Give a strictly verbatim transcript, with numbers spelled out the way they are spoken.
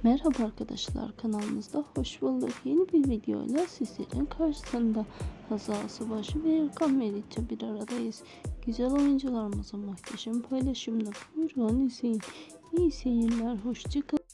Merhaba arkadaşlar, kanalımızda hoş bulduk. Yeni bir videoyla sizlerin karşısında Hazal Subaşı ve Erkan Meriç'le bir aradayız. Güzel oyuncularımızın muhteşem paylaşımını buyurun izleyin. İyi seyirler, hoşça kalın.